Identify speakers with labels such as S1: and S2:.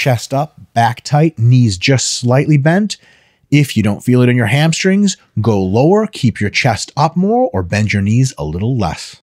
S1: chest up, back tight, knees just slightly bent. If you don't feel it in your hamstrings, go lower, keep your chest up more, or bend your knees a little less.